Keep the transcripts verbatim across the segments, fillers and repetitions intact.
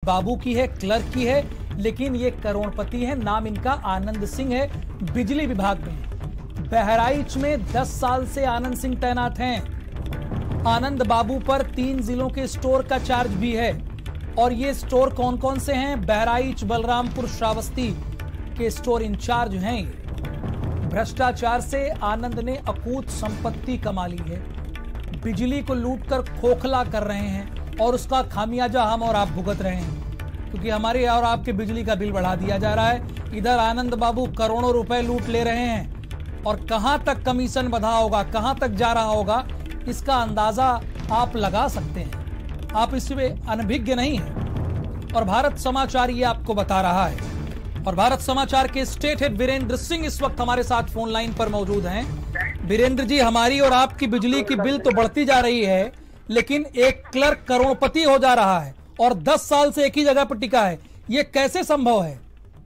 बाबू की है, क्लर्क की है, लेकिन ये करोड़पति है। नाम इनका आनंद सिंह है, बिजली विभाग में। बहराइच में दस साल से आनंद सिंह तैनात हैं। आनंद बाबू पर तीन जिलों के स्टोर का चार्ज भी है। और ये स्टोर कौन कौन से हैं? बहराइच, बलरामपुर, श्रावस्ती के स्टोर इंचार्ज हैं ये। भ्रष्टाचार से आनंद ने अकूत संपत्ति कमा ली है। बिजली को लूटकर खोखला कर रहे हैं और उसका खामियाजा हम और आप भुगत रहे हैं, क्योंकि हमारे और आपके बिजली का बिल बढ़ा दिया जा रहा है। इधर आनंद बाबू करोड़ों रुपए लूट ले रहे हैं। और कहां तक कमीशन बढ़ा होगा, कहां तक जा रहा होगा, इसका अंदाजा आप लगा सकते हैं। आप इसमें अनभिज्ञ नहीं हैं। और भारत समाचार ये आपको बता रहा है। और भारत समाचार के स्टेट हेड वीरेंद्र सिंह इस वक्त हमारे साथ फोन लाइन पर मौजूद हैं। वीरेंद्र जी, हमारी और आपकी बिजली की बिल तो बढ़ती जा रही है, लेकिन एक क्लर्क करोड़पति हो जा रहा है और दस साल से एक ही जगह पर टिका है। ये कैसे संभव है?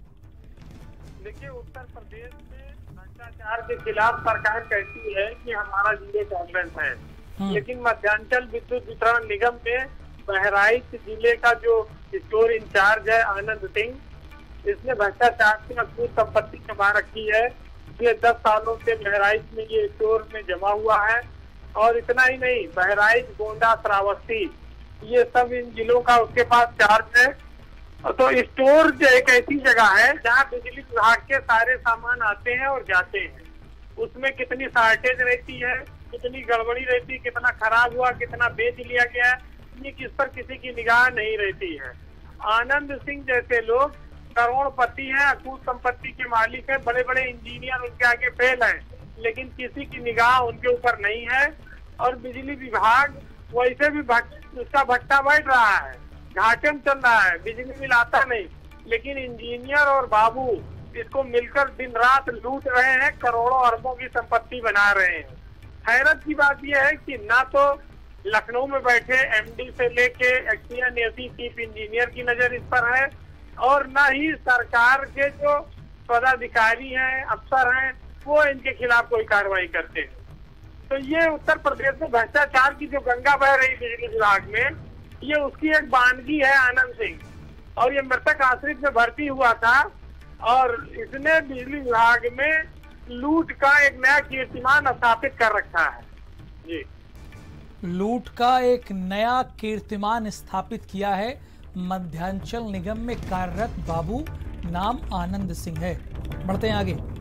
देखिए, उत्तर प्रदेश में भ्रष्टाचार के खिलाफ सरकार कहती है कि हमारा जिले कांग्रेस है, लेकिन मध्यांचल विद्युत वितरण निगम में बहराइच जिले का जो स्टोर इंचार्ज है आनंद सिंह, इसने भ्रष्टाचार से अकूत संपत्ति कमा रखी है। पिछले दस सालों से बहराइच में ये स्टोर में जमा हुआ है। और इतना ही नहीं, बहराइच, गोंडा, श्रावस्ती, ये सब इन जिलों का उसके पास चार्ज है। तो स्टोर जो एक ऐसी जगह है जहाँ बिजली विभाग के सारे सामान आते हैं और जाते हैं। उसमें कितनी शॉर्टेज रहती है, कितनी गड़बड़ी रहती है, कितना खराब हुआ, कितना बेच लिया गया है, ये किस पर किसी की निगाह नहीं रहती है। आनंद सिंह जैसे लोग करोड़पति हैं, अकूत संपत्ति के मालिक हैं, बड़े बड़े इंजीनियर उनके आगे फेल हैं, लेकिन किसी की निगाह उनके ऊपर नहीं है। और बिजली विभाग वैसे भी उसका भट्टा बैठ रहा है, घाटे में चल रहा है, बिजली बिल आता नहीं, लेकिन इंजीनियर और बाबू इसको मिलकर दिन रात लूट रहे हैं, करोड़ों अरबों की संपत्ति बना रहे हैं। हैरत की बात यह है कि ना तो लखनऊ में बैठे एमडी से लेके एक्सीएनएसी चीफ इंजीनियर की नजर इस पर है, और न ही सरकार के जो पदाधिकारी हैं, अफसर हैं, वो इनके खिलाफ कोई कार्रवाई करते हैं। तो ये उत्तर प्रदेश में भ्रष्टाचार की जो गंगा बह रही बिजली विभाग में, ये उसकी एक बानगी है आनंद सिंह। और ये मृतक आश्रित में भर्ती हुआ था और इसने बिजली विभाग में लूट का एक नया कीर्तिमान स्थापित कर रखा है। जी, लूट का एक नया कीर्तिमान स्थापित किया है। मध्यांचल निगम में कार्यरत बाबू, नाम आनंद सिंह है। बढ़ते हैं आगे।